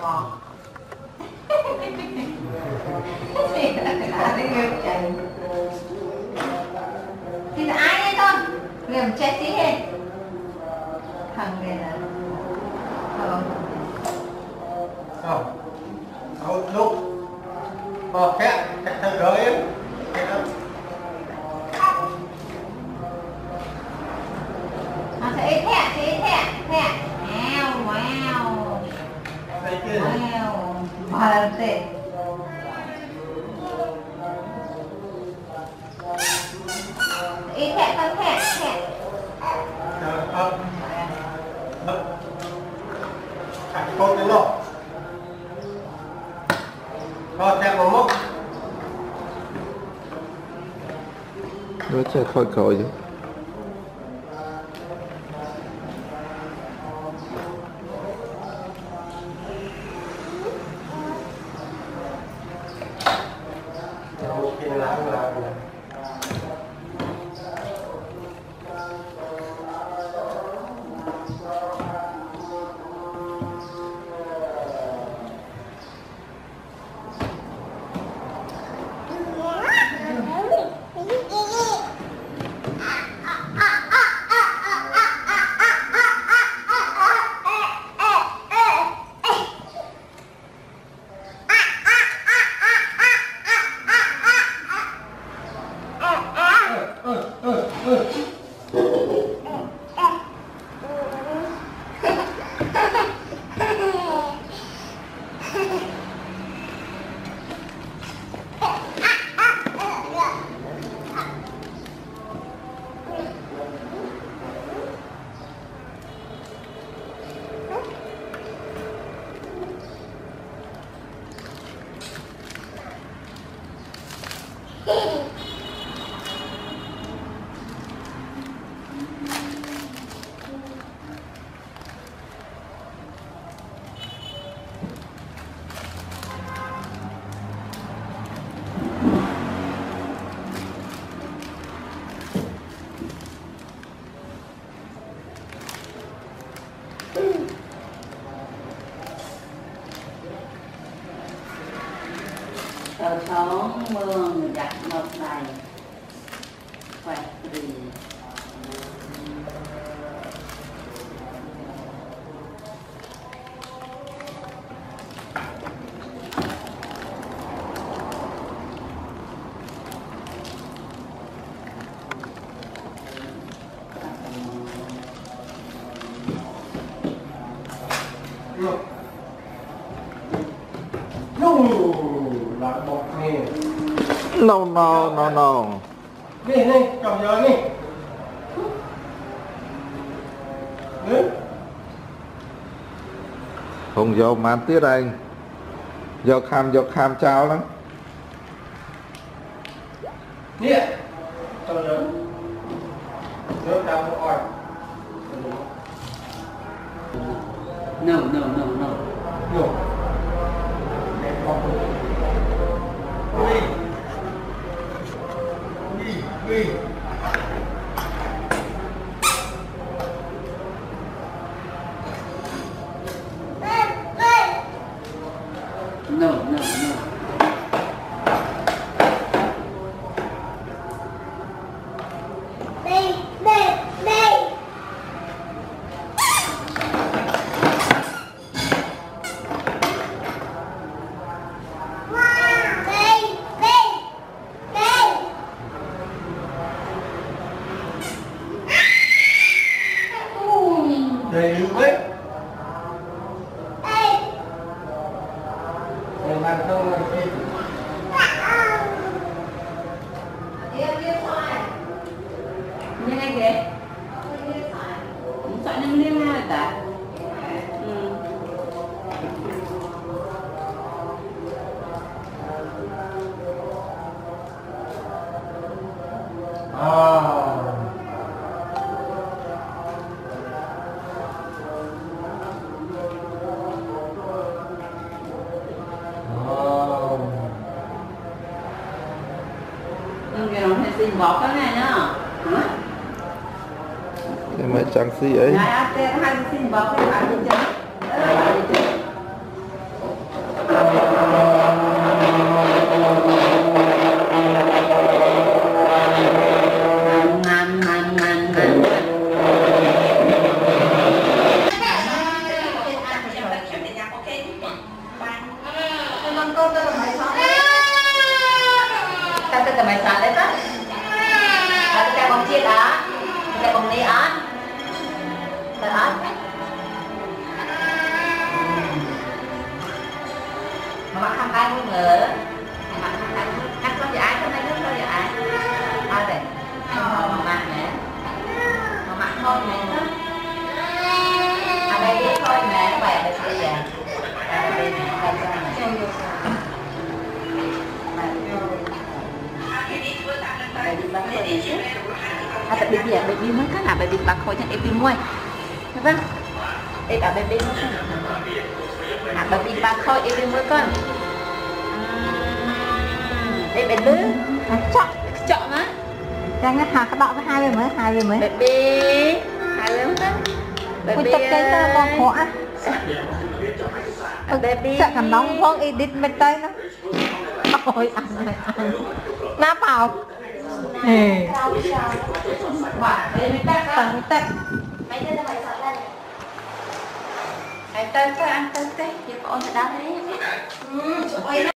ngọt. Thì là đi ngược chạy. Thì là ai đây con? Liềm chết tí hết. Thằng này là lúc khét thằng gửi em sẽ thẹ wow mà tệ ít thẹ con thẹ con cái lọ thẹ một mốc nó chạy khỏi còi chứ. Tờ sống mương đặt một này khỏe gì là bột nè No. Đi, cầm giờ đi. Không vô màn tiết anh. Vô kham cháo lắm. Nè. Cầm giờ. Nhớ cháo một ỏi. No. No. Để bọc. Đi. No. Để lưu bếp. Để làm không là gì? Như này kìa. Sợ năng liêng nào ta? Cái nó hay xin bọc cái này nhá. Thế mà chẳng gì ấy. Này, hai xin bọc cái phải đi chân. mày sẵn đấy á. Tôi chạy bóng chiết á. Tôi chạy bóng ní á. Tôi á. Mà mặc khăn tay muốn ngỡ. Mặc khăn tay muốn cắt có ai, có mấy nước có ai. Thôi vậy. Mà mặc nè. Mà mặc thôi nè. À đây biết thôi nè, khỏe đây sẽ vậy. Đây nè, đây cho nè. Baby gì à? Baby mới cái nào baby bạc khôi cho baby mua. Được không? Đây là baby mới cái. À baby bạc khôi baby mua con. Đây baby lứa. Chọn á. Đang nó hạt đọ với hai bên mới. Baby. Hai bên đó. Baby. Tôi cái ta bò khổ á. Baby. Sợ cầm nóng phong edit bên tay nó. Ôi ăn. Nắp vào. Ê. Tặng tặng. Hãy tên ăn tên chị bọn sẽ đá đấy.